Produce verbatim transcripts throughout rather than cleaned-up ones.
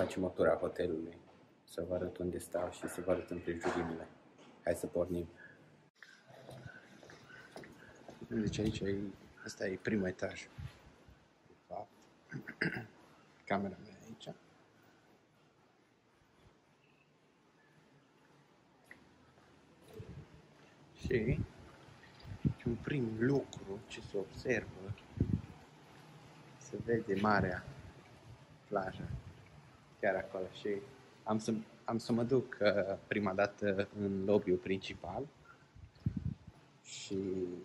facem o tură a hotelului, să vă arăt unde stau și să vă arăt împrejurimile. Hai să pornim. Deci aici e, asta e primul etaj. De fapt, camera mea aici. Și un prim lucru ce se observă, se vede marea, plaja, chiar acolo. Și am să, am să mă duc uh, prima dată în lobby-ul principal și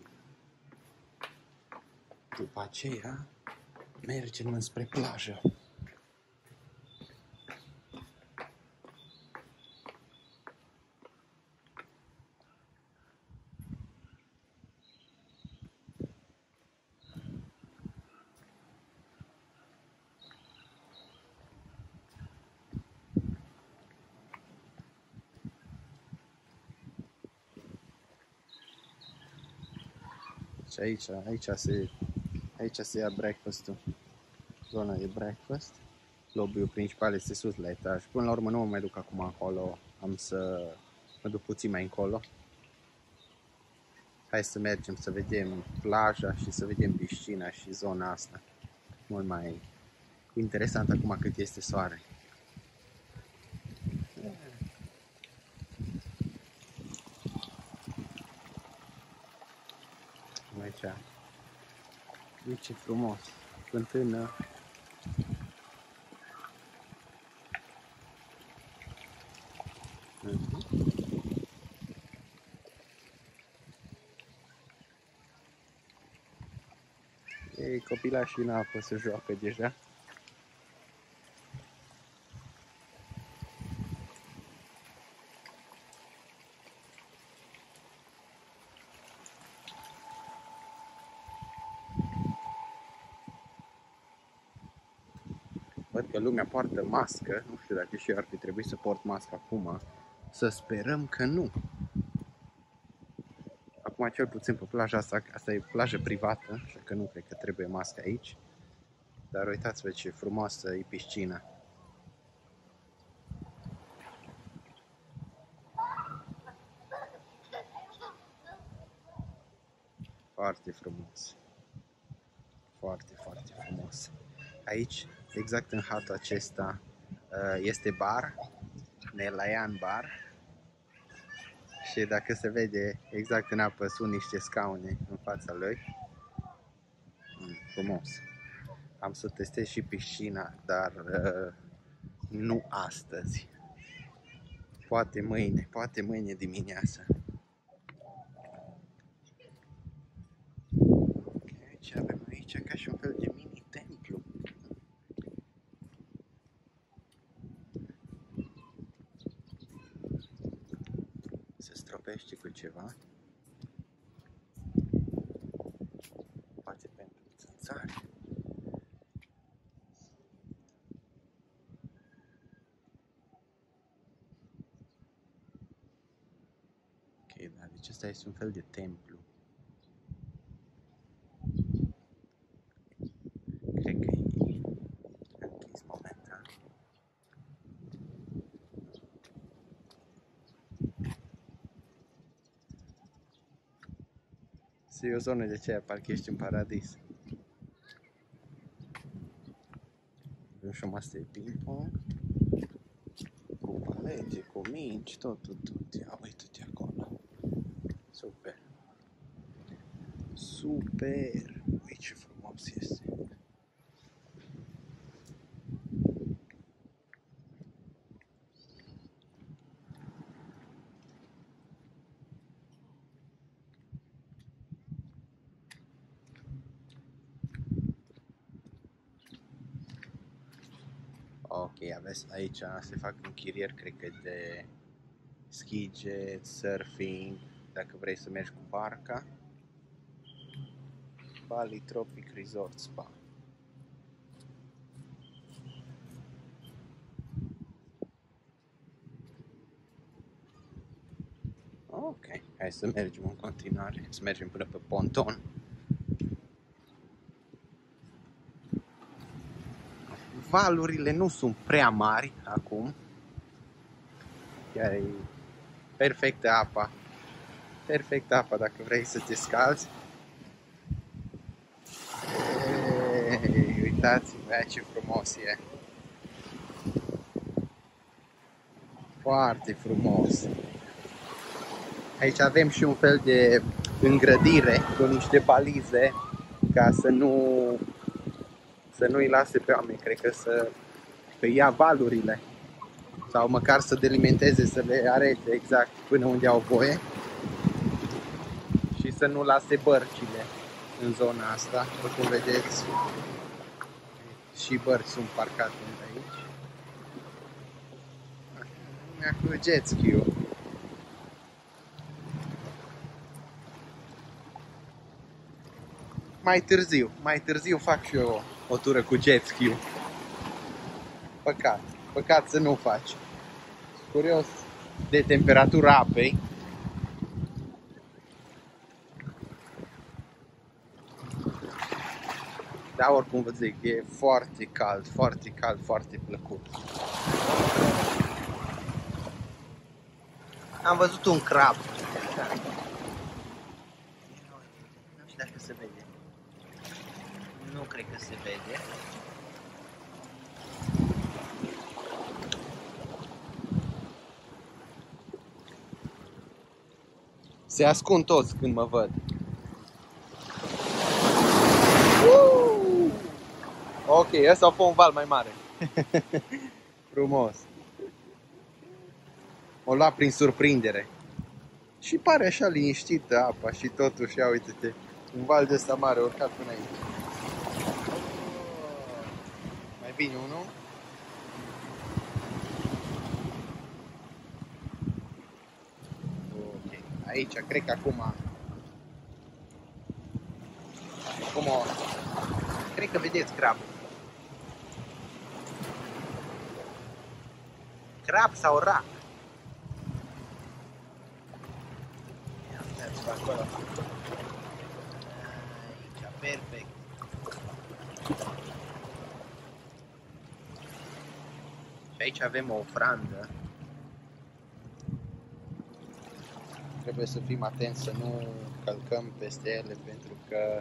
după aceea mergem înspre plajă. Și aici, aici se, aici se ia breakfast-ul. Zona de breakfast. Lobby-ul principal este sus la etaj. Până la urmă nu mă mai duc acum acolo. Am să mă duc puțin mai încolo. Hai să mergem să vedem plaja și să vedem piscina și zona asta. Mult mai interesant acum cât este soare. Aici, uite ce frumos, fântână. Uh-huh. Ei, copilașii în apă se joacă deja. Văd că lumea poartă mască, nu știu dacă și eu ar fi trebuit să port mască acum, să sperăm că nu. Acum cel puțin pe plaja asta, asta e plajă privată, așa că nu cred că trebuie mască aici. Dar uitați-vă ce frumoasă e piscina. Foarte frumos. Foarte, foarte frumos. Aici, exact în hatul acesta, este bar, Nelayan Bar. Și dacă se vede, exact în apă sunt niște scaune în fața lui. Frumos. Am să testez și piscina, dar uh, nu astăzi. Poate mâine, poate mâine dimineață. Okay, ce avem aici? Ca și un fel de mini-templu. Se stropește cu ceva. Poate pentru țânțari. Ok, da, deci ăsta este un fel de templu. Cred că e închis momentan. E o zonă de aceea, parcă ești în paradis. Avem și o masă de ping-pong, cu palete, cu mingi, tot, tot, tot. Ia uite-te acolo. Super. Super. Uite ce frumos este. Ok, aveți aici, se fac închirieri, cred că de ski jet, surfing, dacă vrei să mergi cu barca. Bali Tropic Resort Spa. Ok, hai să mergem în continuare, să mergem până pe ponton. valurile nu sunt prea mari acum. Chiar e perfectă apa. Perfectă apa dacă vrei să te scalzi. Ei, uitați-vă ce frumos e. Foarte frumos. Aici avem și un fel de îngrădire cu niște balize ca să nu să nu îi lase pe oameni, cred că să că ia valurile sau măcar să delimiteze, să le arete exact până unde au voie și să nu lase bărcile în zona asta. După cum vedeți, și bărci sunt parcate aici. Lumea cu jet ski-ul. Mai târziu, mai târziu fac și eu o, o tură cu jet ski-ul. Păcat, păcat să nu faci. Curios de temperatura apei. Dar oricum vă zic, e foarte cald, foarte cald, foarte plăcut. Am văzut un crab. Nu știu dacă se vede. Nu cred că se vede. Se ascund toți când mă văd. Uh! Ok, ăsta a fost un val mai mare. Frumos. O lua prin surprindere. Și pare așa liniștită apa și totuși, ia uite-te, un val de ăsta mare urcat până aici. Mai bine unul. Ok, aici cred că acum Acum o... Cred că vedeți crab. Crab sau rac. Ia uitați-vă acolo. Aici, perfect. Și aici avem o ofrandă. Trebuie să fim atenți să nu călcăm peste ele pentru că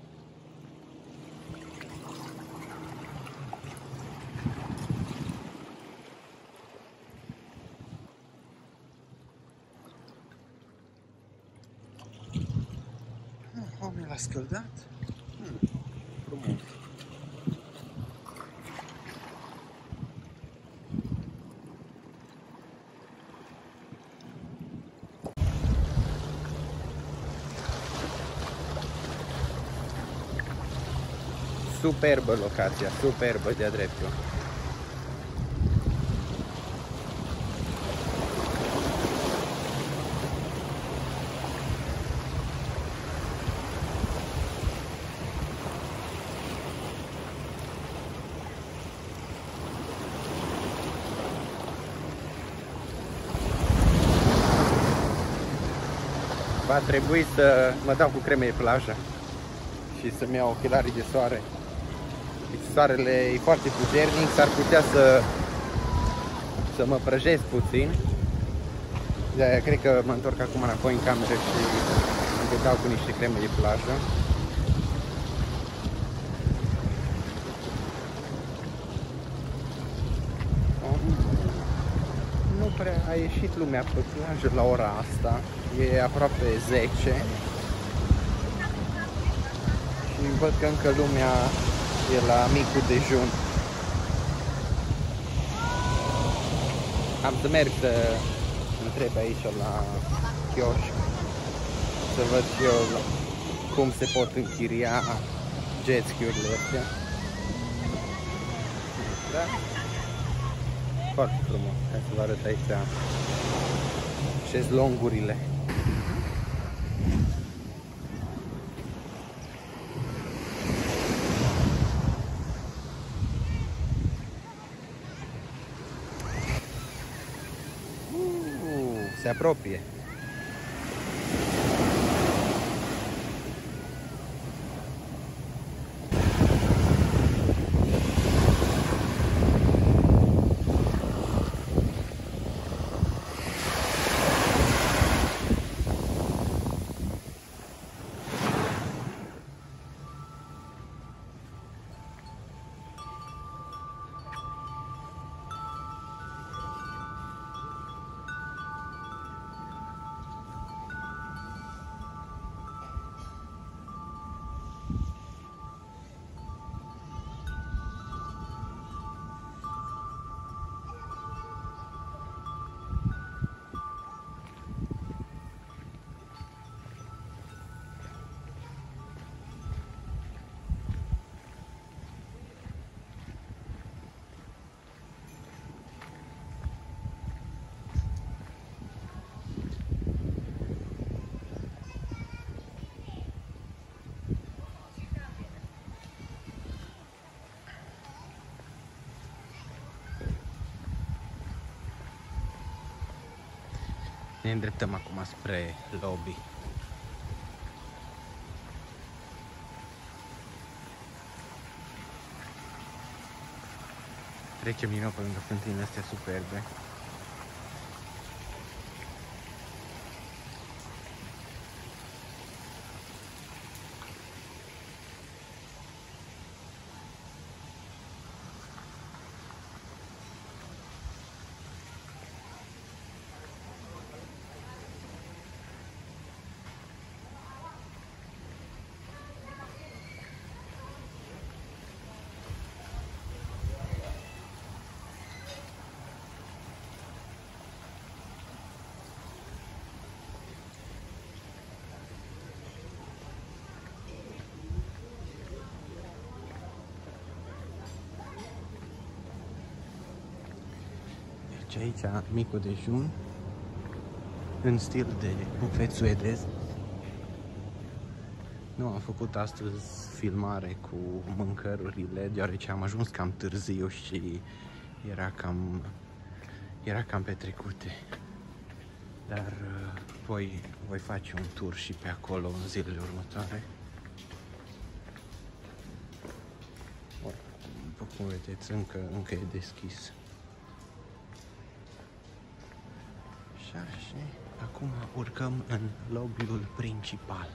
oamenii l-a scăldat? Hmm, frumos. Superbă locația, superbă de-a dreptul. Va trebui să mă dau cu creme de plajă și să-mi iau ochelarii de soare. Soarele e foarte puternic, s-ar putea să, să mă prăjesc puțin. De-aia cred că mă întorc acum înapoi în cameră și îmi dau cu niște creme de plajă. Nu prea a ieșit lumea pe plajă la ora asta, e aproape zece și văd că încă lumea e la micul dejun. Am să merg să întreb aici la chioșc să văd și eu cum se pot închiria jet ski-urile astea. Da? Foarte frumos. Hai să vă arăt aici șezlongurile. Se apropie. Ne îndreptăm acum spre lobby. Trecem din nou pe lângă fântânile astea superbe. Deci aici micul dejun în stil de bufet suedez. Nu am făcut astăzi filmare cu mâncărurile, deoarece am ajuns cam târziu și era cam, era cam petrecute. Dar uh, voi, voi face un tur și pe acolo în zilele următoare. După cum vedeți, încă, încă e deschis. Și acum urcăm în lobby-ul principal.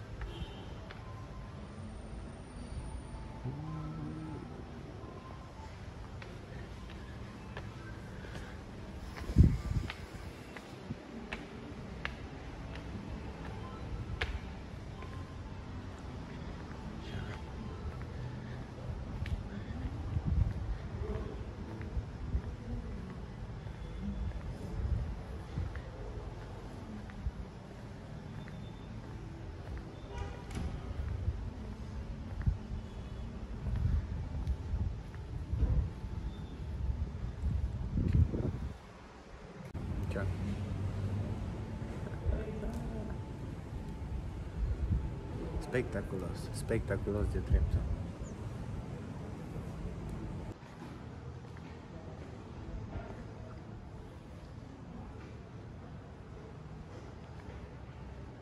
Spectaculos, spectaculos de dreptul.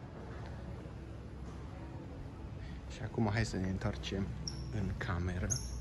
Și acum hai să ne întoarcem în cameră.